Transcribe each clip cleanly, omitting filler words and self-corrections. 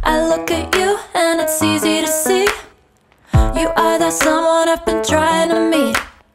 I look at you and it's easy to see you are the someone I've been trying to meet.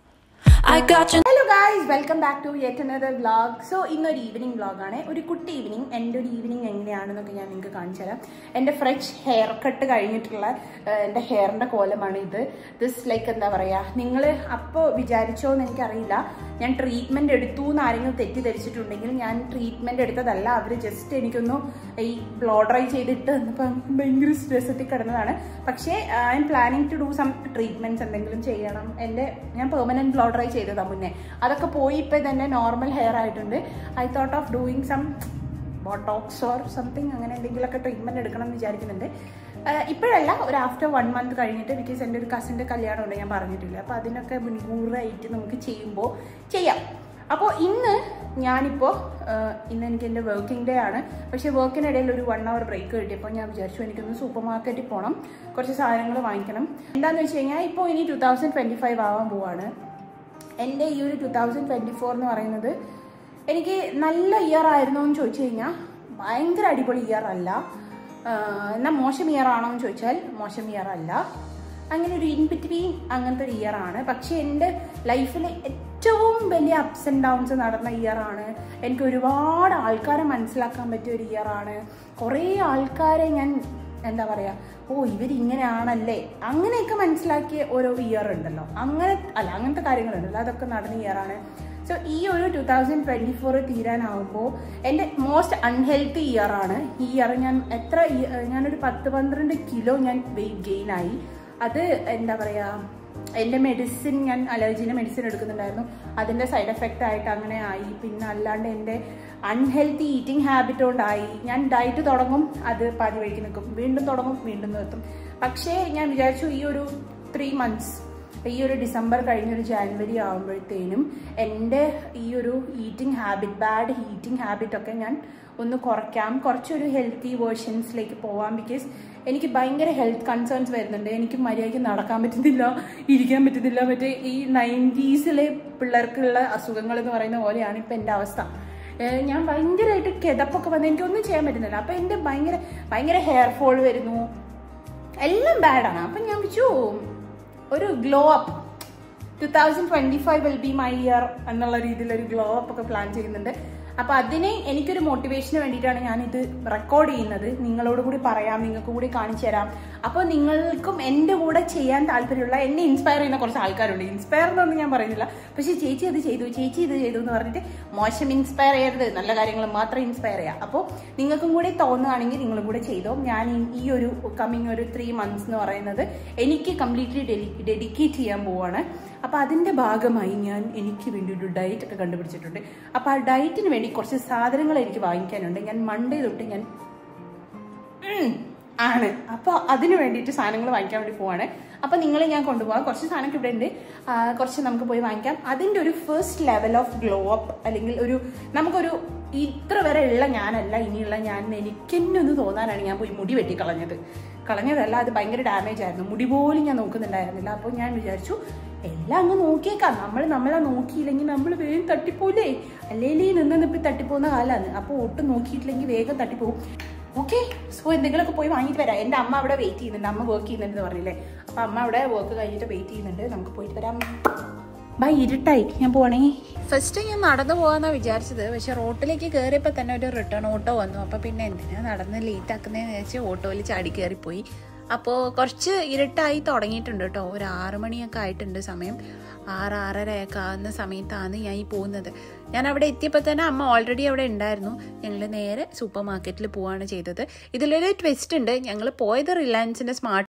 I got you. Hello guys, welcome back to yet another vlog. So ഇന്നൊരു evening വ്ളോഗാണ്. ഒരു കുട്ടി evening. എൻ്റെ ഒരു evening എങ്ങനെയാണെന്നൊക്കെ ഞാൻ നിങ്ങൾക്ക് കാണിച്ചു തരാം. എൻ്റെ ഫ്രഷ് ഹെയർ കട്ട് കഴിഞ്ഞിട്ടുള്ള എൻ്റെ ഹെയറിൻ്റെ കോലമാണ് ഇത്. ദിസ് ലൈക്ക് എന്താ പറയുക, നിങ്ങൾ അപ്പോൾ വിചാരിച്ചോ എന്ന് എനിക്കറിയില്ല, ഞാൻ ട്രീറ്റ്മെൻറ്റ് എടുത്തു എന്ന് ആരെങ്കിലും തെറ്റിദ്ധരിച്ചിട്ടുണ്ടെങ്കിൽ ഞാൻ ട്രീറ്റ്മെൻറ്റ് എടുത്തതല്ല. അവർ ജസ്റ്റ് എനിക്കൊന്ന് ഈ ബ്ലോ ഡ്രൈ ചെയ്തിട്ട് ഇപ്പം ഭയങ്കര സ്ട്രെസ്സെത്തി കിടന്നതാണ്. പക്ഷേ I am planning to do some treatments എന്തെങ്കിലും ചെയ്യണം. ഞാൻ പെർമനൻറ്റ് ബ്ലോ ഡ്രൈ ചെയ്തതാണ് മുന്നേ. അതൊക്കെ പോയി ഇപ്പം തന്നെ നോർമൽ ഹെയർ ആയിട്ടുണ്ട്. I thought of doing some botox or something, അങ്ങനെ എന്തെങ്കിലുമൊക്കെ ട്രീറ്റ്മെൻറ്റ് എടുക്കണം എന്ന് വിചാരിക്കുന്നുണ്ട്. ഇപ്പോഴല്ല, ഒരു ആഫ്റ്റർ 1 month കഴിഞ്ഞിട്ട്. ബിക്കോസ് എൻ്റെ ഒരു കസിൻ്റെ കല്യാണമുണ്ട്, ഞാൻ പറഞ്ഞിട്ടില്ല. അപ്പോൾ അതിനൊക്കെ മുൻകൂറായിട്ട് നമുക്ക് ചെയ്യാം. അപ്പോൾ ഞാനിപ്പോൾ ഇന്ന് എനിക്ക് എൻ്റെ വർക്കിംഗ് ഡേ ആണ്. പക്ഷേ വർക്കിനിടയിൽ ഒരു 1 hour ബ്രേക്ക് കിട്ടിയപ്പോൾ ഞാൻ വിചാരിച്ചു എനിക്കൊന്ന് സൂപ്പർ മാർക്കറ്റിൽ പോകണം, കുറച്ച് സാധനങ്ങൾ വാങ്ങിക്കണം. എന്താണെന്ന് വെച്ച് കഴിഞ്ഞാൽ ഇപ്പോൾ ഇനി 2025 ആവാൻ പോവാണ്. എൻ്റെ ഈ ഒരു 2024 എന്ന് പറയുന്നത് എനിക്ക് നല്ല ഇയർ ആയിരുന്നോ എന്ന് ചോദിച്ചു കഴിഞ്ഞാൽ ഭയങ്കര അടിപൊളി ഇയർ അല്ല. എന്നാൽ മോശം ഇയർ ആണോ എന്ന് ചോദിച്ചാൽ മോശം ഇയർ അല്ല. അങ്ങനെ ഒരു ഇൻ ബിറ്റ്വീൻ അങ്ങനത്തെ ഒരു ഇയർ ആണ്. പക്ഷേ എൻ്റെ ലൈഫിൽ ഏറ്റവും വലിയ അപ്സ് ആൻഡ് ഡൗൺസ് നടന്ന ഇയർ ആണ്. എനിക്ക് ഒരുപാട് ആൾക്കാരെ മനസ്സിലാക്കാൻ പറ്റിയ ഒരു ഇയർ ആണ്. കുറേ ആൾക്കാരെ ഞാൻ എന്താ പറയുക, ഇവരിങ്ങനെയാണല്ലേ അങ്ങനെയൊക്കെ മനസ്സിലാക്കിയ ഓരോ ഇയർ ഉണ്ടല്ലോ, അങ്ങനത്തെ കാര്യങ്ങളുണ്ടല്ലോ, അതൊക്കെ നടന്ന ഇയർ ആണ്. സോ ഈ ഒരു 2024 തീരാനാവുമ്പോൾ എൻ്റെ മോസ്റ്റ് അൺഹെൽത്തി ഇയർ ആണ് ഈ ഇയർ. ഞാനൊരു 10-12 കിലോ ഞാൻ വെയിറ്റ് ഗെയിൻ ആയി. അത് എന്താ പറയുക, എൻ്റെ മെഡിസിൻ, ഞാൻ അലർജീൻ്റെ മെഡിസിൻ എടുക്കുന്നുണ്ടായിരുന്നു, അതിൻ്റെ സൈഡ് എഫക്റ്റ് ആയിട്ട് അങ്ങനെ ആയി. പിന്നെ അല്ലാണ്ട് എൻ്റെ അൺഹെൽത്തി ഈറ്റിംഗ് ഹാബിറ്റ് കൊണ്ടായി. ഞാൻ ഡയറ്റ് തുടങ്ങും, അത് പാതി വഴിക്ക് നിൽക്കും, വീണ്ടും തുടങ്ങും, വീണ്ടും നിർത്തും. പക്ഷേ ഞാൻ വിചാരിച്ചു ഈ ഒരു 3 months, ഈ ഒരു ഡിസംബർ കഴിഞ്ഞൊരു ജാനുവരി ആകുമ്പോഴത്തേനും എൻ്റെ ഈ ഒരു ബാഡ് ഈറ്റിംഗ് ഹാബിറ്റൊക്കെ ഞാൻ ഒന്ന് കുറയ്ക്കാം, കുറച്ചൊരു ഹെൽത്തി വേർഷൻസിലേക്ക് പോവാം. ബിക്കോസ് എനിക്ക് ഭയങ്കര ഹെൽത്ത് കൺസേൺസ് വരുന്നുണ്ട്. എനിക്ക് മര്യാദയ്ക്ക് നടക്കാൻ പറ്റുന്നില്ല, ഇരിക്കാൻ പറ്റുന്നില്ല. മറ്റേ ഈ 90s പിള്ളേർക്കുള്ള അസുഖങ്ങൾ എന്ന് പറയുന്ന പോലെയാണ് ഇപ്പം എൻ്റെ അവസ്ഥ. ഞാൻ ഭയങ്കരമായിട്ട് കിതപ്പൊക്കെ വന്ന് എനിക്കൊന്നും ചെയ്യാൻ പറ്റുന്നില്ല. അപ്പം എൻ്റെ ഭയങ്കര ഹെയർ ഫോൾ വരുന്നു, എല്ലാം ബാഡാണ്. അപ്പം ഞാൻ വെച്ചു ഒരു glow up, 2025 will be my year എന്നുള്ള രീതിയിൽ ഒരു ഗ്ലോ അപ്പ് ഒക്കെ പ്ലാൻ ചെയ്യുന്നുണ്ട്. അപ്പോൾ അതിന് എനിക്കൊരു മോട്ടിവേഷന് വേണ്ടിയിട്ടാണ് ഞാനിത് റെക്കോർഡ് ചെയ്യുന്നത്. നിങ്ങളോട് കൂടി പറയാം, നിങ്ങൾക്ക് കൂടി കാണിച്ചു തരാം. അപ്പോൾ നിങ്ങൾക്കും എൻ്റെ കൂടെ ചെയ്യാൻ താല്പര്യമുള്ള, എന്നെ ഇൻസ്പയർ ചെയ്യുന്ന കുറച്ച് ആൾക്കാരുണ്ട്. ഇൻസ്പയർ എന്നൊന്നും ഞാൻ പറയുന്നില്ല, പക്ഷേ ചേച്ചി അത് ചെയ്തു, ചേച്ചി ഇത് ചെയ്തു എന്ന് പറഞ്ഞിട്ട് മോശം ഇൻസ്പയർ ചെയ്യരുത്, നല്ല കാര്യങ്ങൾ മാത്രം ഇൻസ്പയർ ചെയ്യാം. അപ്പോൾ നിങ്ങൾക്കും കൂടി തോന്നുകയാണെങ്കിൽ നിങ്ങളും കൂടെ ചെയ്തോ. ഞാൻ ഈ ഒരു കമ്മിങ് ഒരു 3 months എന്ന് പറയുന്നത് എനിക്ക് കംപ്ലീറ്റ്ലി ഡെഡിക്കേറ്റ് ചെയ്യാൻ പോവാണ്. അപ്പോൾ അതിൻ്റെ ഭാഗമായി എനിക്ക് വേണ്ടി ഒരു ഡയറ്റ് ഒക്കെ കണ്ടുപിടിച്ചിട്ടുണ്ട്. അപ്പോൾ ആ ഡയറ്റിന് വേണ്ടി കുറച്ച് സാധനങ്ങൾ എനിക്ക് വാങ്ങിക്കാനുണ്ട്. ഞാൻ മൺഡേ തൊട്ട് അപ്പോൾ അതിന് വേണ്ടിയിട്ട് സാധനങ്ങൾ വാങ്ങിക്കാൻ വേണ്ടി പോവാണ്. അപ്പോൾ നിങ്ങളെ ഞാൻ കൊണ്ടുപോകാം. കുറച്ച് സാധനമൊക്കെ ഇവിടെ ഉണ്ട്, കുറച്ച് നമുക്ക് പോയി വാങ്ങിക്കാം. അതിൻ്റെ ഒരു first level of glow up, അല്ലെങ്കിൽ നമുക്കൊരു ഇത്ര വരെ ഉള്ള ഞാനല്ല ഇനിയുള്ള ഞാൻ, എനിക്കെന്നെ ഒന്ന് തോന്നാനാണ് ഞാൻ പോയി മുടി വെട്ടി കളഞ്ഞതല്ല, അത് ഭയങ്കര ഡാമേജ് ആയിരുന്നു. മുടി പോലും ഞാൻ നോക്കുന്നുണ്ടായിരുന്നില്ല. അപ്പോൾ ഞാൻ വിചാരിച്ചു എല്ലാം അങ്ങ് നോക്കിയേക്കാം. നമ്മളെ നോക്കിയില്ലെങ്കിൽ നമ്മൾ വേഗം തട്ടിപ്പോലേ, അല്ലെങ്കിൽ നിന്നിപ്പോൾ തട്ടിപ്പോകുന്ന കാലമാണ്. അപ്പോൾ ഒട്ടും നോക്കിയിട്ടില്ലെങ്കിൽ വേഗം തട്ടിപ്പോകും. ഓക്കെ, സോ എന്തെങ്കിലുമൊക്കെ പോയി വാങ്ങിയിട്ട് വരാം. എൻ്റെ അമ്മ അവിടെ വെയിറ്റ് ചെയ്യുന്നുണ്ട്, അമ്മ വർക്ക് ചെയ്യുന്നുണ്ടെന്ന് പറഞ്ഞില്ലേ. അപ്പോൾ അമ്മ അവിടെ വർക്ക് കഴിഞ്ഞിട്ട് വെയിറ്റ് ചെയ്യുന്നുണ്ട്, നമുക്ക് പോയിട്ട് വരാം. ഇരുട്ടായി, ഞാൻ പോവാണേ. ഫസ്റ്റ് ഞാൻ നടന്നു പോകാമെന്നാണ് വിചാരിച്ചത്, പക്ഷെ റോട്ടിലേക്ക് കയറിയപ്പോൾ തന്നെ ഒരു റിട്ടേൺ ഓട്ടോ വന്നു. അപ്പോൾ പിന്നെ എന്തിനാ നടന്ന് ലേറ്റ് ആക്കുന്നതെന്ന് വെച്ച് ഓട്ടോയിൽ ചാടി കയറിപ്പോയി. അപ്പോൾ കുറച്ച് ഇരുട്ടായി തുടങ്ങിയിട്ടുണ്ട് കേട്ടോ. ഒരു 6 മണിയൊക്കെ ആയിട്ടുണ്ട് സമയം. 6-6:30 ആകുന്ന സമയത്താണ് ഞാൻ ഈ പോകുന്നത്. ഞാൻ അവിടെ എത്തിയപ്പോൾ തന്നെ അമ്മ ഓൾറെഡി അവിടെ ഉണ്ടായിരുന്നു. ഞങ്ങൾ നേരെ സൂപ്പർ മാർക്കറ്റിൽ പോവുകയാണ് ചെയ്തത്. ഇതിലൊരു ട്വിസ്റ്റ് ഉണ്ട്, ഞങ്ങൾ പോയത് റിലയൻസിൻ്റെ സ്മാർട്ട്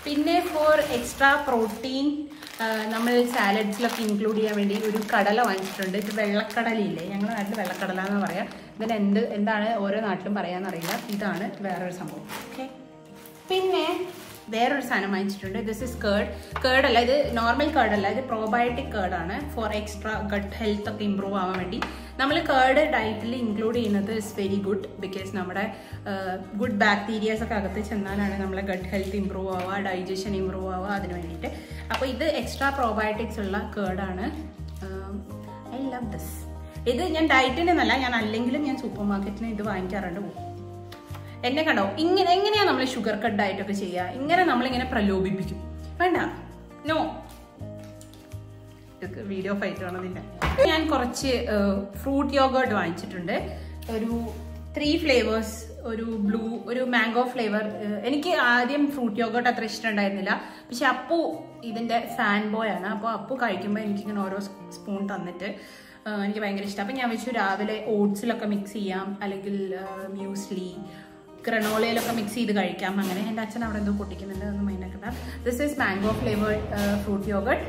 പിന്നെ ഫോർ എക്സ്ട്രാ പ്രോട്ടീൻ നമ്മൾ സാലഡ്സിലൊക്കെ ഇൻക്ലൂഡ് ചെയ്യാൻ വേണ്ടി ഒരു കടല വാങ്ങിച്ചിട്ടുണ്ട്. ഇത് വെള്ളക്കടലയില്ലേ, ഞങ്ങളുടെ നാട്ടിൽ വെള്ളക്കടല എന്ന് പറയാം. ഇതിന് എന്താണ് ഓരോ നാട്ടിലും പറയാമെന്നറിയില്ല. ഇതാണ് വേറൊരു സംഭവം. ഓക്കെ, പിന്നെ വേറൊരു സാധനം വാങ്ങിച്ചിട്ടുണ്ട്. ദിസ് ഇസ് കേർഡല്ല, ഇത് നോർമൽ കേർഡല്ല, ഇത് പ്രോബയോട്ടിക് കേർഡാണ്. ഫോർ എക്സ്ട്രാ ഗട്ട് ഹെൽത്ത് ഒക്കെ ഇമ്പ്രൂവ് ആവാൻ വേണ്ടി നമ്മൾ കേർഡ് ഡയറ്റിൽ ഇൻക്ലൂഡ് ചെയ്യുന്നത് ഇസ് വെരി ഗുഡ്. ബിക്കോസ് നമ്മുടെ ഗുഡ് ബാക്ടീരിയാസ് ഒക്കെ അകത്ത് ചെന്നാലാണ് നമ്മളെ ഗട്ട് ഹെൽത്ത് ഇമ്പ്രൂവ് ആവുക, ഡൈജഷൻ ഇമ്പ്രൂവ് ആവുക, അതിന് വേണ്ടിയിട്ട്. അപ്പോൾ ഇത് എക്സ്ട്രാ പ്രോബയോട്ടിക്സ് ഉള്ള കേർഡാണ്. I love this. ഇത് ഞാൻ ഡയറ്റിനല്ല, ഞാൻ അല്ലെങ്കിലും ഞാൻ സൂപ്പർ മാർക്കറ്റിന് ഇത് വാങ്ങിക്കാറുണ്ട്. എന്നെ കണ്ടോ, എങ്ങനെയാണ് നമ്മൾ ഷുഗർ കട്ട് ഡയറ്റൊക്കെ ചെയ്യുക? ഇങ്ങനെ നമ്മളിങ്ങനെ പ്രലോഭിപ്പിക്കും. വേണ്ട, നോ, വീഡിയോ ഫൈറ്റ് ആണതില്ല. ഞാൻ കുറച്ച് ഫ്രൂട്ട് യോഗേർട്ട് വാങ്ങിച്ചിട്ടുണ്ട്. ഒരു 3 ഫ്ലേവേഴ്സ്, ഒരു ബ്ലൂ, ഒരു മാംഗോ ഫ്ലേവർ. എനിക്ക് ആദ്യം ഫ്രൂട്ട് യോഗേർട്ട് അത്ര ഇഷ്ടമുണ്ടായിരുന്നില്ല. പക്ഷെ അപ്പു ഇതിന്റെ ഫാൻ ബോയ് ആണ്. അപ്പോൾ അപ്പു കഴിക്കുമ്പോൾ എനിക്കിങ്ങനെ ഓരോ സ്പൂൺ തന്നിട്ട് എനിക്ക് ഭയങ്കര ഇഷ്ടം. അപ്പം ഞാൻ വെച്ചു രാവിലെ ഓട്സിലൊക്കെ മിക്സ് ചെയ്യാം, അല്ലെങ്കിൽ മ്യൂസ്ലി, ഗ്രനോളയിലൊക്കെ മിക്സ് ചെയ്ത് കഴിക്കാം. അങ്ങനെ എൻ്റെ അച്ഛൻ അവിടെ എന്തോ പൊട്ടിക്കുന്നുണ്ട്, അതൊന്നും മൈൻഡാക്കണ്ട. This is mango flavoured fruit yogurt.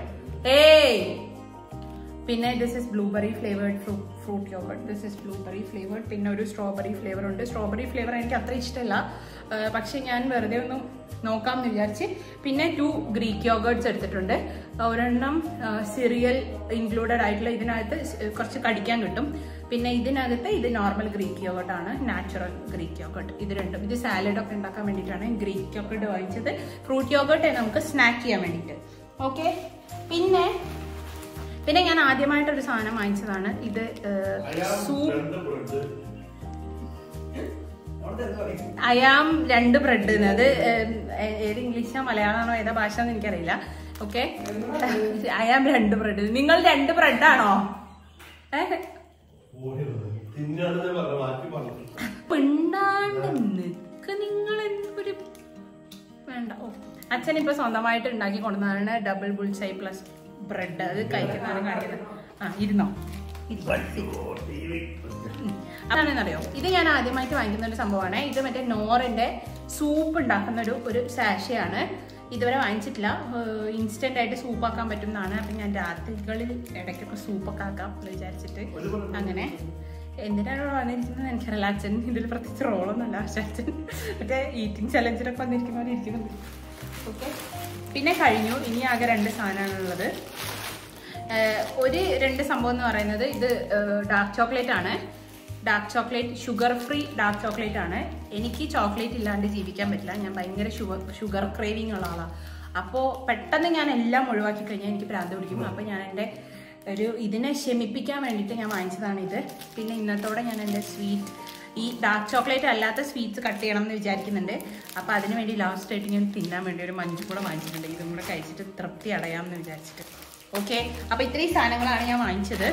പിന്നെ this is blueberry flavoured fruit yogurt. This is blueberry flavoured. പിന്നെ ഒരു സ്ട്രോബെറി ഫ്ലേവർ ഉണ്ട്. സ്ട്രോബെറി ഫ്ലേവർ എനിക്ക് അത്ര ഇഷ്ടമല്ല, പക്ഷെ ഞാൻ വെറുതെ ഒന്ന് നോക്കാമെന്ന് വിചാരിച്ച്. പിന്നെ 2 ഗ്രീക്ക് യോഗേർട്ട്സ് എടുത്തിട്ടുണ്ട്. ഒരെണ്ണം സിറിയൽ ഇൻക്ലൂഡഡ് ആയിട്ടുള്ള, ഇതിനകത്ത് കുറച്ച് കടിക്കാൻ കിട്ടും. പിന്നെ ഇതിനകത്ത് ഇത് നോർമൽ ഗ്രീക്ക് യോഗേർട്ട് ആണ്, നാച്ചുറൽ ഗ്രീക്ക് യോഗേർട്ട്. ഇത് രണ്ടും, ഇത് സാലഡ് ഒക്കെ ഉണ്ടാക്കാൻ വേണ്ടിയിട്ടാണ് ഗ്രീക്ക് യോഗേർട്ട് വാങ്ങിച്ചത്. ഫ്രൂട്ട് യോഗേർട്ട് നമുക്ക് സ്നാക്ക് ചെയ്യാൻ വേണ്ടിയിട്ട്. ഓക്കെ, പിന്നെ ഞാൻ ആദ്യമായിട്ടൊരു സാധനം വാങ്ങിച്ചതാണ്. ഇത് സൂപ്പ് അയാം 2 ബ്രെഡ്. അത് ഏത് ഇംഗ്ലീഷാ മലയാളമാണോ ഏതാ ഭാഷ എന്ന് എനിക്കറിയില്ല. Okay, I'm 2 bread. നിങ്ങൾ 2 ബ്രെഡാണോ? പിണ്ടാണ്ട് നിക്ക്, നിങ്ങൾ എന്തൊരു വേണ്ട. ഓ, അച്ഛൻ ഇപ്പൊ സ്വന്തമായിട്ട് ഉണ്ടാക്കി കൊണ്ടുവന്നതാണ് ഡബിൾ ബുൾസൈ പ്ലസ് ബ്രെഡ്. അത് കഴിക്കുന്നതാണ് കാണിക്കുന്നത്. ഇരുന്നോ, അതാണെന്നറിയോ, ഇത് ഞാൻ ആദ്യമായിട്ട് വാങ്ങിക്കുന്ന ഒരു സംഭവമാണ്. ഇത് മറ്റേ നോറിന്റെ സൂപ്പ് ഉണ്ടാക്കുന്ന ഒരു സാഷയാണ്. ഇതുവരെ വാങ്ങിച്ചിട്ടില്ല. ഇൻസ്റ്റന്റ് ആയിട്ട് സൂപ്പാക്കാൻ പറ്റും എന്നാണ്. അപ്പം ഞാൻ രാത്രികളിൽ ഇടയ്ക്കൊക്കെ സൂപ്പൊക്കെ ആക്കാം എന്ന് വിചാരിച്ചിട്ട് അങ്ങനെ. എന്തിനാണ് വന്നിരിക്കുന്നത് എനിക്കറിയില്ല. അച്ഛൻ ഇതിൽ പ്രത്യേകിച്ച് റോളൊന്നുമല്ല. പക്ഷെ അച്ഛൻ മറ്റേ ഈറ്റിംഗ് ചലഞ്ചിലൊക്കെ വന്നിരിക്കുന്ന പോലെ ഇരിക്കുന്നുണ്ട്. ഓക്കെ, പിന്നെ കഴിഞ്ഞു. ഇനി ആകെ 2 സാധനമാണുള്ളത്. ഒരു 2 സംഭവം എന്ന് പറയുന്നത് ഇത് ഡാർക്ക് ചോക്ലേറ്റ് ആണ്. Dark chocolate, sugar free dark chocolate ആണ്. എനിക്ക് ചോക്ലേറ്റ് ഇല്ലാണ്ട് ജീവിക്കാൻ പറ്റില്ല. ഞാൻ ഭയങ്കര ഷുഗർ ക്രേവിങ് ഉള്ള ആളാണ്. അപ്പോൾ പെട്ടെന്ന് ഞാൻ എല്ലാം ഒഴിവാക്കി കഴിഞ്ഞാൽ എനിക്ക് ഭ്രാന്ത് പിടിക്കും. അപ്പോൾ ഞാൻ എൻ്റെ ഇതിനെ ശമിപ്പിക്കാൻ വേണ്ടിയിട്ട് ഞാൻ വാങ്ങിച്ചതാണ് ഇത്. പിന്നെ ഇന്നത്തോടെ ഞാൻ എൻ്റെ ഈ ഡാർക്ക് ചോക്ലേറ്റ് അല്ലാത്ത സ്വീറ്റ്സ് കട്ട് ചെയ്യണം എന്ന് വിചാരിക്കുന്നുണ്ട്. അപ്പോൾ അതിന് വേണ്ടി ലാസ്റ്റ് ആയിട്ട് ഞാൻ തിന്നാൻ വേണ്ടി ഒരു മഞ്ച് കൂടെ വാങ്ങിച്ചിട്ടുണ്ട്. ഇതും കൂടെ കഴിച്ചിട്ട് തൃപ്തി അടയാമെന്ന് വിചാരിച്ചിട്ട്. ഓക്കെ, അപ്പോൾ ഇത്രയും സാധനങ്ങളാണ് ഞാൻ വാങ്ങിച്ചത്.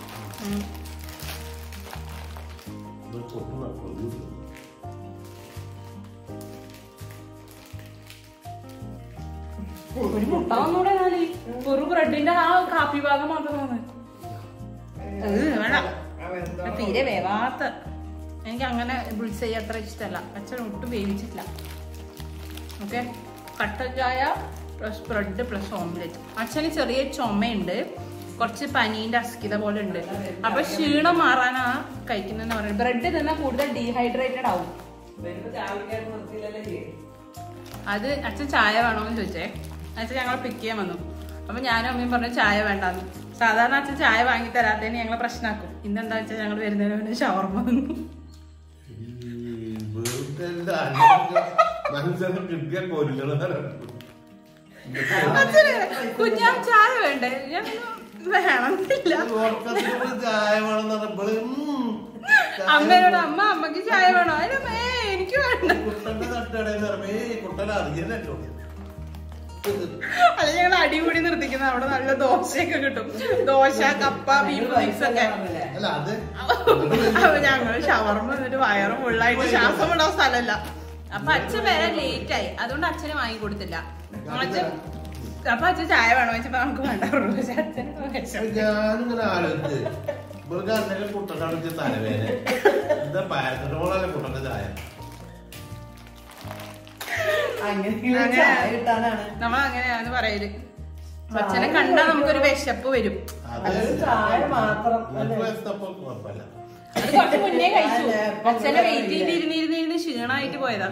ഒരു മുട്ട വന്നൂടെ? ഒരു ബ്രെഡിന്റെ ആ കാപ്പി ഭാഗം മാത്രമാണ് വേണം. തീരെ വേവാത്ത, എനിക്ക് അങ്ങനെ ബുൾസൈ അത്ര ഇഷ്ടമല്ല. അച്ഛൻ ഒട്ടും വേവിച്ചിട്ടില്ല. ഓക്കെ, കട്ടൻ ചായ പ്ലസ് ബ്രെഡ് പ്ലസ് ഓംലെറ്റ്. അച്ഛന് ചെറിയ ചുമയുണ്ട്, കുറച്ച് പനീന്റെ അസ്കിത പോലെ ഉണ്ട്. അപ്പൊ ക്ഷീണം മാറാനാ കഴിക്കുന്നതെന്ന് പറയുന്നത്. ബ്രെഡ് തിന്നാൽ കൂടുതൽ ഡീഹൈഡ്രേറ്റഡ് ആവും. അത് അച്ഛൻ ചായ വേണോന്ന് ചോദിച്ചേ. അച്ഛൻ ഞങ്ങളെ പിക്ക് ചെയ്യാൻ വന്നു. അപ്പൊ ഞാനും അമ്മയും പറഞ്ഞു ചായ വേണ്ടാന്ന്. സാധാരണ അച്ഛൻ ചായ വാങ്ങി തരാത്തതിന് ഞങ്ങളെ പ്രശ്നമാക്കും. ഇന്നെന്താ വെച്ചാൽ ഞങ്ങൾ വരുന്നതിന് മുന്നേ ഷവർമ വന്നു. കുഞ്ഞാ ചായ വേണ്ടേ? ഞാൻ വേണമെന്നില്ല. അമ്മയോട് അമ്മക്ക് ചായ വേണോ? അതിനമ്മേ എനിക്ക് വേണ്ട. അത് ഞങ്ങൾ അടിപൊളി നിർത്തിക്കുന്ന അവിടെ നല്ല ദോശയൊക്കെ കിട്ടും. ദോശ, കപ്പ, ബീഫ് മിക്സ് ഒക്കെ. അപ്പൊ ഞങ്ങള് ഷവർമ എന്നിട്ട് വയറ് ഫുള്ളായിട്ട് ശ്വാസം ഉണ്ടാവും സ്ഥലമല്ല. അപ്പൊ അച്ഛൻ വരാൻ ലേറ്റ് ആയി, അതുകൊണ്ട് അച്ഛന് വാങ്ങി കൊടുത്തില്ല. അപ്പൊ അച്ഛൻ ചായ വേണോ വെച്ചപ്പോ നമുക്ക് വേണ്ട. നമ്മൾ അങ്ങനെയാന്ന് പറയല്. അച്ഛനെ കണ്ടാ നമുക്കൊരു വിശപ്പ് വരും. അത് കുറച്ച് മുന്നേ കഴിച്ചു. അച്ഛനെ വെയിറ്റ് ചെയ്തിരുന്നിരുന്നിരുന്ന് ക്ഷീണമായിട്ട് പോയതാ.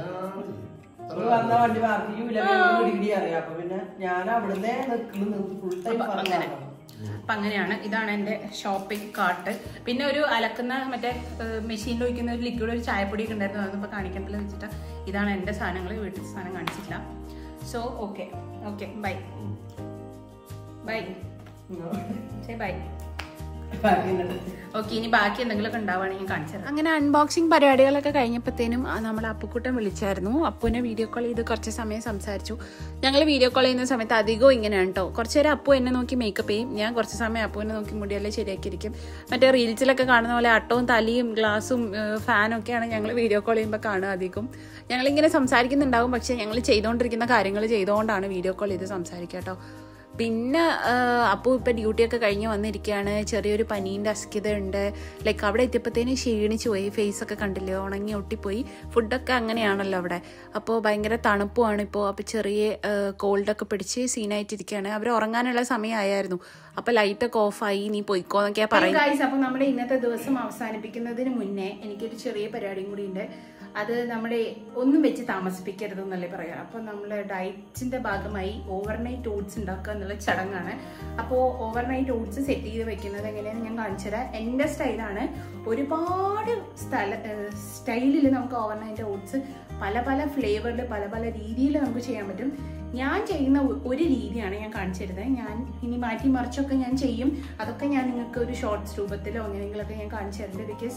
അപ്പൊ അങ്ങനെയാണ്. ഇതാണ് എന്റെ ഷോപ്പിംഗ് കാർട്ട്. പിന്നെ ഒരു അലക്കുന്ന മറ്റേ മെഷീനിൽ ഒഴിക്കുന്ന ഒരു ലിക്വിഡ്, ഒരു ചായപ്പൊടി ഒക്കെ ഉണ്ടായിരുന്നു. അതൊന്നും ഇപ്പൊ കാണിക്കണ്ടല്ലോ വെച്ചിട്ട് ഇതാണ് എന്റെ സാധനങ്ങൾ. വീട്ടിൽ സാധനം കാണിച്ചിട്ടില്ല. So okay okay bye bye bye. Okay, ഇനി ബാക്കി എന്തെങ്കിലുമൊക്കെ ഉണ്ടാവുകയാണെങ്കിൽ കാണിച്ചു തരാം. അങ്ങനെ അൺബോക്സിങ് പരിപാടികളൊക്കെ കഴിഞ്ഞപ്പോഴത്തേനും നമ്മൾ അപ്പുക്കുട്ടൻ വിളിച്ചായിരുന്നു. അപ്പുവിനെ വീഡിയോ കോൾ ചെയ്ത് കുറച്ച് സമയം സംസാരിച്ചു. ഞങ്ങൾ വീഡിയോ കോൾ ചെയ്യുന്ന സമയത്ത് അധികവും ഇങ്ങനെയാണ് കേട്ടോ. കുറച്ച് നേരം അപ്പു എന്നെ നോക്കി മേക്കപ്പ് ചെയ്യും, ഞാൻ കുറച്ച് സമയം അപ്പുവിനെ നോക്കി മുടിയെല്ലാം ശരിയാക്കിയിരിക്കും. മറ്റേ റീൽസിലൊക്കെ കാണുന്ന പോലെ അട്ടവും തലയും ഗ്ലാസും ഫാനും ഒക്കെയാണ് ഞങ്ങൾ വീഡിയോ കോൾ ചെയ്യുമ്പോൾ കാണുക അധികം. ഞങ്ങളിങ്ങനെ സംസാരിക്കുന്നുണ്ടാവും, പക്ഷേ ഞങ്ങൾ ചെയ്തുകൊണ്ടിരിക്കുന്ന കാര്യങ്ങൾ ചെയ്തുകൊണ്ടാണ് വീഡിയോ കോൾ ചെയ്ത് സംസാരിക്കുക കേട്ടോ. പിന്നെ അപ്പോൾ ഇപ്പോൾ ഡ്യൂട്ടിയൊക്കെ കഴിഞ്ഞ് വന്നിരിക്കുകയാണ്. ചെറിയൊരു പനീൻ്റെ അസ്കിത ഉണ്ട്. ലൈക്ക് അവിടെ എത്തിയപ്പോഴത്തേനും ക്ഷീണിച്ച് പോയി. ഫേസൊക്കെ കണ്ടില്ലേ, ഉണങ്ങി ഒട്ടിപ്പോയി. ഫുഡൊക്കെ അങ്ങനെയാണല്ലോ അവിടെ. അപ്പോൾ ഭയങ്കര തണുപ്പുമാണ് ഇപ്പോൾ. അപ്പോൾ ചെറിയ കോൾഡൊക്കെ പിടിച്ച് സീനായിട്ടിരിക്കുകയാണ്. അവർ ഉറങ്ങാനുള്ള സമയമായിരുന്നു. അപ്പോൾ ലൈറ്റൊക്കെ ഓഫായി, നീ പോയിക്കോ എന്നൊക്കെയാണ് പറയുന്നത്. അപ്പോൾ നമ്മുടെ ഇന്നത്തെ ദിവസം അവസാനിപ്പിക്കുന്നതിന് മുന്നേ എനിക്കൊരു ചെറിയ പരിപാടിയും കൂടി ഉണ്ട്. അത് നമ്മുടെ ഒന്നും വെച്ച് താമസിപ്പിക്കരുത് എന്നല്ലേ പറയാം. അപ്പോൾ നമ്മൾ ഡയറ്റിന്റെ ഭാഗമായി ഓവർനൈറ്റ് ഓട്സ് ഉണ്ടാക്കുക എന്നുള്ള ചടങ്ങാണ്. അപ്പോൾ ഓവർനൈറ്റ് ഓട്സ് സെറ്റ് ചെയ്ത് വെക്കുന്നത് എങ്ങനെയാണെന്ന് ഞാൻ കാണിച്ചു തരാം. എൻ്റെ സ്റ്റൈലാണ്. ഒരുപാട് സ്റ്റൈലിൽ നമുക്ക് ഓവർനൈറ്റ് ഓട്സ് പല പല ഫ്ലേവറിൽ പല പല രീതിയിൽ നമുക്ക് ചെയ്യാൻ പറ്റും. ഞാൻ ചെയ്യുന്ന ഒരു രീതിയാണ് ഞാൻ കാണിച്ചു തരുന്നത്. ഞാൻ ഇനി മാറ്റി മറിച്ചൊക്കെ ഞാൻ ചെയ്യും. അതൊക്കെ ഞാൻ നിങ്ങൾക്ക് ഒരു ഷോർട്സ് രൂപത്തിലോ അങ്ങനെയെങ്കിലൊക്കെ ഞാൻ കാണിച്ചു തരുന്നുണ്ട്. ബിക്കോസ്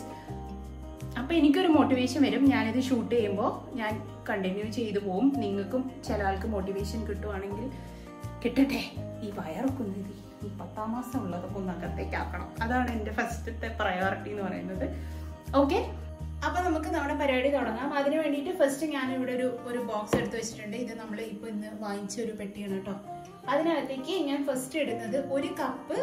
അപ്പോൾ എനിക്കൊരു മോട്ടിവേഷൻ വരും. ഞാനിത് ഷൂട്ട് ചെയ്യുമ്പോൾ ഞാൻ കണ്ടിന്യൂ ചെയ്തു പോകും. നിങ്ങൾക്കും ചില ആൾക്ക് മോട്ടിവേഷൻ കിട്ടുവാണെങ്കിൽ കിട്ടട്ടെ. ഈ വയറൊക്കെ ഒന്ന് ഈ 10ാം മാസം ഉള്ളതൊക്കെ ഒന്ന് അകത്തേക്ക് ആക്കണം. അതാണ് എൻ്റെ ഫസ്റ്റത്തെ പ്രയോറിറ്റി എന്ന് പറയുന്നത്. ഓക്കെ, അപ്പൊ നമുക്ക് നമ്മുടെ പരിപാടി തുടങ്ങാം. അതിന് വേണ്ടിയിട്ട് ഫസ്റ്റ് ഞാൻ ഇവിടെ ഒരു ബോക്സ് എടുത്ത് വെച്ചിട്ടുണ്ട്. ഇത് നമ്മൾ ഇപ്പൊ ഇന്ന് വാങ്ങിച്ച ഒരു പെട്ടിയാണ് കേട്ടോ. അതിനകത്തേക്ക് ഞാൻ ഫസ്റ്റ് ഇടുന്നത് 1 കപ്പ്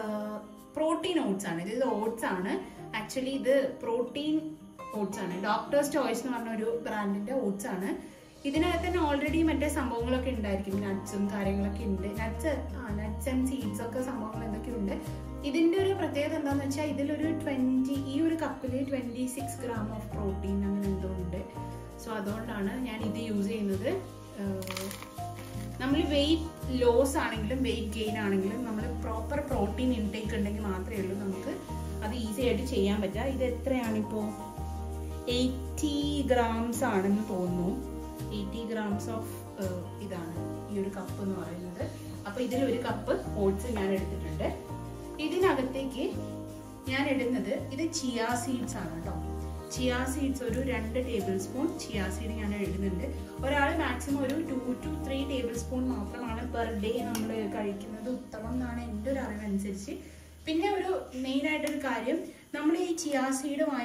പ്രോട്ടീൻ ഓട്സ് ആണ്. ഇത് ഓട്സ് ആണ്. ആക്ച്വലി ഇത് പ്രോട്ടീൻ ഓട്സ് ആണ്. ഡോക്ടേഴ്സ് ചോയ്സ് എന്ന് പറഞ്ഞ ഒരു ബ്രാൻഡിന്റെ ഓട്സ് ആണ്. ഇതിനകത്ത് തന്നെ ഓൾറെഡി മറ്റേ സംഭവങ്ങളൊക്കെ ഉണ്ടായിരിക്കും. നട്ട്സും കാര്യങ്ങളൊക്കെ ഉണ്ട്. നട്ട്സ് ആൻഡ് സീഡ്സ് ഒക്കെ സംഭവങ്ങൾ എന്തൊക്കെ ഉണ്ട്. ഇതിന്റെ ഒരു പ്രത്യേകത എന്താന്ന് വെച്ചാൽ ഇതിലൊരു ഈ ഒരു കപ്പില് 26 ഗ്രാം ഓഫ് പ്രോട്ടീൻ അങ്ങനെ എന്തോ ഉണ്ട്. സോ അതുകൊണ്ടാണ് ഞാൻ ഇത് യൂസ് ചെയ്യുന്നത്. നമ്മൾ വെയിറ്റ് ലോസ് ആണെങ്കിലും വെയിറ്റ് ഗെയിൻ ആണെങ്കിലും നമ്മൾ പ്രോപ്പർ പ്രോട്ടീൻ ഇൻടേക്ക് ഉണ്ടെങ്കിൽ മാത്രമേ ഉള്ളൂ നമുക്ക് അത് ഈസി ആയിട്ട് ചെയ്യാൻ പറ്റുക. ഇത് എത്രയാണിപ്പോൾ 80 ഗ്രാംസ് ആണെന്ന് തോന്നുന്നു. 80 ഗ്രാംസ് ഓഫ് ഇതാണ് ഈ ഒരു കപ്പ് എന്ന് പറയുന്നത്. അപ്പൊ ഇതിൽ 1 കപ്പ് ഓട്സ് ഞാൻ എടുത്തിട്ടുണ്ട്. ഇതിനകത്തേക്ക് ഞാൻ ഇടുന്നത് ഇത് ചിയാ സീഡ്സ് ആണ് കേട്ടോ. ചിയാ സീഡ്സ് ഒരു 2 ടേബിൾ സ്പൂൺ ചിയാ സീഡ് ഞാൻ ഇടുന്നുണ്ട്. ഒരാൾ മാക്സിമം ഒരു 2 to 3 ടേബിൾ സ്പൂൺ മാത്രമാണ് പെർ ഡേ നമ്മൾ കഴിക്കുന്നത് ഉത്തമം എന്നാണ് എൻ്റെ ഒരു അറിവനുസരിച്ച്. പിന്നെ ഒരു മെയിൻ ആയിട്ടൊരു കാര്യം, നമ്മൾ ഈ ചിയാ സീഡ്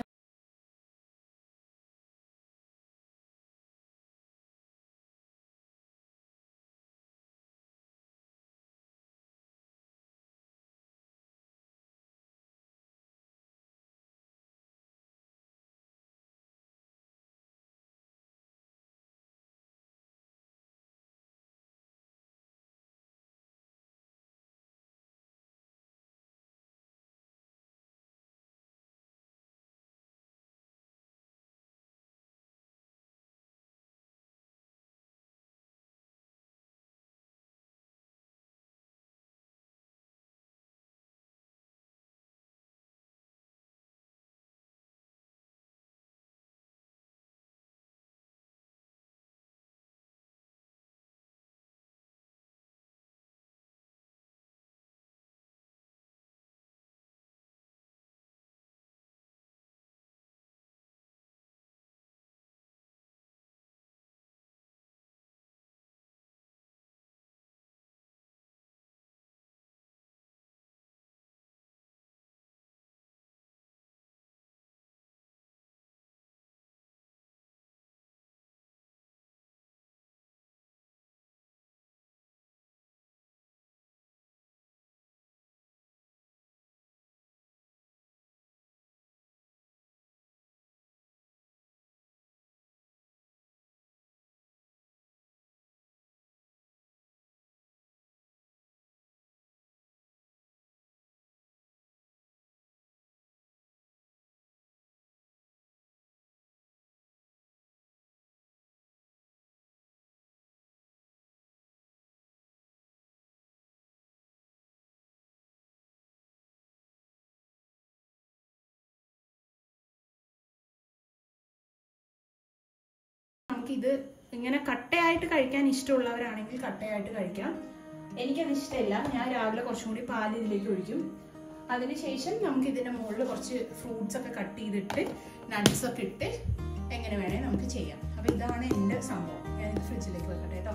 നമുക്കിത് ഇങ്ങനെ കട്ടയായിട്ട് കഴിക്കാൻ ഇഷ്ടമുള്ളവരാണെങ്കിൽ കട്ടയായിട്ട് കഴിക്കാം. എനിക്കത് ഇഷ്ടമില്ല. ഞാൻ രാവിലെ കുറച്ചും കൂടി പാൽ ഇതിലേക്ക് ഒഴിക്കും. അതിനുശേഷം നമുക്ക് ഇതിന്റെ മുകളിൽ കുറച്ച് ഫ്രൂട്ട്സ് ഒക്കെ കട്ട് ചെയ്തിട്ട് നട്ട്സ് ഒക്കെ ഇട്ട് എങ്ങനെ വേണേ നമുക്ക് ചെയ്യാം. അപ്പൊ ഇതാണ് എന്റെ സംഭവം. ഞാൻ ഇത് ഫ്രിഡ്ജിലേക്ക് വെക്കട്ടെ കേട്ടോ.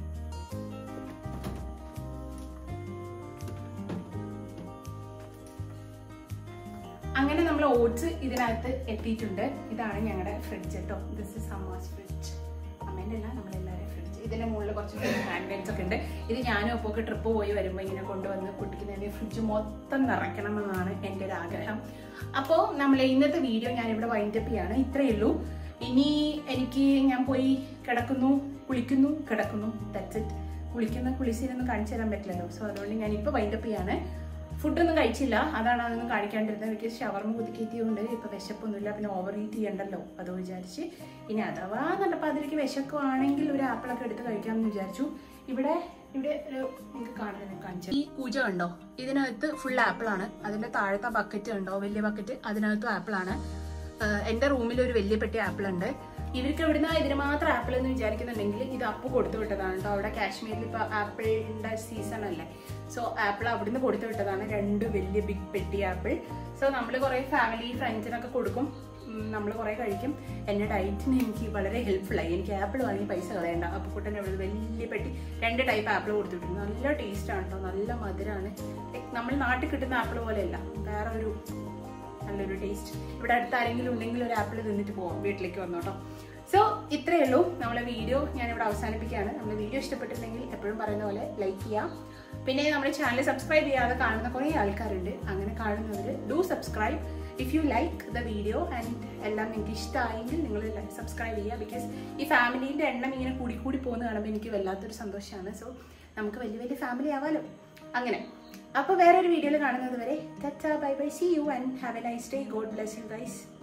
അങ്ങനെ നമ്മൾ ഓട്സ് ഇതിനകത്ത് എത്തിയിട്ടുണ്ട്. ഇതാണ് ഞങ്ങളുടെ ഫ്രിഡ്ജ് കേട്ടോ. ദിസ് ഇസ് അമ്മാസ് ഫ്രിഡ്ജ്. അമ്മേൻ്റെ അല്ല, നമ്മളെല്ലാവരും ഫ്രിഡ്ജ്. ഇതിന്റെ മുകളിൽ കുറച്ച് ഹാൻഡ് ബാഗ്സ് ഒക്കെ ഉണ്ട്. ഇത് ഞാനും ഒപ്പം ഒക്കെ ട്രിപ്പ് പോയി വരുമ്പോൾ ഇങ്ങനെ കൊണ്ടുവന്ന് കുട്ടിക്കുന്നതിന് ഫ്രിഡ്ജ് മൊത്തം നിറയ്ക്കണമെന്നാണ് എൻ്റെ ഒരു ആഗ്രഹം. അപ്പോൾ നമ്മൾ ഇന്നത്തെ വീഡിയോ ഞാനിവിടെ വൈൻഡപ്പ് ചെയ്യാണ്. ഇത്രയേ ഉള്ളൂ. ഇനി ഞാൻ പോയി കിടക്കുന്നു, കുളിക്കുന്നു, കിടക്കുന്നു. That's it. കുളിച്ചിരുന്ന് കാണിച്ചു തരാൻ പറ്റില്ലല്ലോ. സോ അതുകൊണ്ട് ഞാൻ ഇപ്പോൾ വൈൻഡപ്പ് ചെയ്യാണ്. ഫുഡൊന്നും കഴിച്ചില്ല, അതാണ് അതൊന്നും കാണിക്കാണ്ടിരുന്നത്. എനിക്ക് ഷവർമ കുതിക്കിയതുകൊണ്ട് ഇപ്പൊ വിശപ്പൊന്നുമില്ല. പിന്നെ ഓവർ ഈറ്റ് ചെയ്യണ്ടല്ലോ, അതോ വിചാരിച്ച്. ഇനി അഥവാ നല്ലപ്പോൾ അതിലേക്ക് വിശക്കുവാണെങ്കിൽ ഒരു ആപ്പിളൊക്കെ എടുത്ത് കഴിക്കാമെന്ന് വിചാരിച്ചു. ഇവിടെ നിങ്ങൾക്ക് കാണിച്ചു. ഈ കൂജ ഉണ്ടോ, ഇതിനകത്ത് ഫുൾ ആപ്പിളാണ്. അതിന്റെ താഴത്തെ ബക്കറ്റ് ഉണ്ടോ, വലിയ ബക്കറ്റ്, അതിനകത്തും ആപ്പിളാണ്. എന്റെ റൂമിൽ ഒരു വലിയ പെട്ടി ആപ്പിൾ ഉണ്ട്. ഇവർക്ക് എവിടുന്ന ഇതിന് മാത്രം ആപ്പിൾ എന്ന് വിചാരിക്കുന്നുണ്ടെങ്കിൽ ഇത് അപ്പ് കൊടുത്തു വിട്ടതാണ് കേട്ടോ. അവിടെ കാശ്മീരിൽ ഇപ്പൊ ആപ്പിളിന്റെ സീസൺ അല്ലേ. സോ ആപ്പിൾ അവിടുന്ന് കൊടുത്തു വിട്ടതാണ്, 2 വലിയ ബിഗ് പെട്ടി ആപ്പിൾ. സോ നമ്മൾ കുറെ ഫാമിലി ഫ്രണ്ട്സിനൊക്കെ കൊടുക്കും, നമ്മൾ കുറെ കഴിക്കും. എന്റെ ഡയറ്റിന് എനിക്ക് വളരെ ഹെൽപ്ഫുള്ളായി. എനിക്ക് ആപ്പിൾ വാങ്ങി പൈസ കളയണ്ട. അപ്പൊ കുട്ടനെ അവിടെ വലിയ പെട്ടി 2 ടൈപ്പ് ആപ്പിൾ കൊടുത്തിട്ടുണ്ട്. നല്ല ടേസ്റ്റ് ആണ് കേട്ടോ, നല്ല മധുരമാണ്. നമ്മൾ നാട്ടിൽ കിട്ടുന്ന ആപ്പിൾ പോലെയല്ല, വേറെ ഒരു നല്ലൊരു ടേസ്റ്റ്. ഇവിടെ അടുത്ത് ആരെങ്കിലും ഉണ്ടെങ്കിൽ ഒരു ആപ്പിൾ തിന്നിട്ട് പോവാം, വീട്ടിലേക്ക് വന്നോട്ടോ. സോ ഇത്രയേ ഉള്ളൂ നമ്മളെ വീഡിയോ. ഞാനിവിടെ അവസാനിപ്പിക്കുകയാണ്. നമ്മുടെ വീഡിയോ ഇഷ്ടപ്പെട്ടിട്ടുണ്ടെങ്കിൽ എപ്പോഴും പറയുന്ന പോലെ ലൈക്ക് ചെയ്യാം. പിന്നെ നമ്മുടെ ചാനൽ സബ്സ്ക്രൈബ് ചെയ്യാതെ കാണുന്ന കുറേ ആൾക്കാരുണ്ട്. അങ്ങനെ കാണുന്നവർ do subscribe if you like the video and എല്ലാം നിങ്ങൾക്ക് ഇഷ്ടമായെങ്കിൽ നിങ്ങൾ സബ്സ്ക്രൈബ് ചെയ്യുക. ബിക്കോസ് ഈ ഫാമിലീൻ്റെ എണ്ണം ഇങ്ങനെ കൂടി പോകുന്ന കാണുമ്പോൾ എനിക്ക് വല്ലാത്തൊരു സന്തോഷമാണ്. സോ നമുക്ക് വലിയ ഫാമിലി ആവാലോ. അങ്ങനെ അപ്പോൾ വേറൊരു വീഡിയോയിൽ കാണുന്നത് വരെ ടാറ്റാ, bye bye, see you and have a nice day. God bless you guys.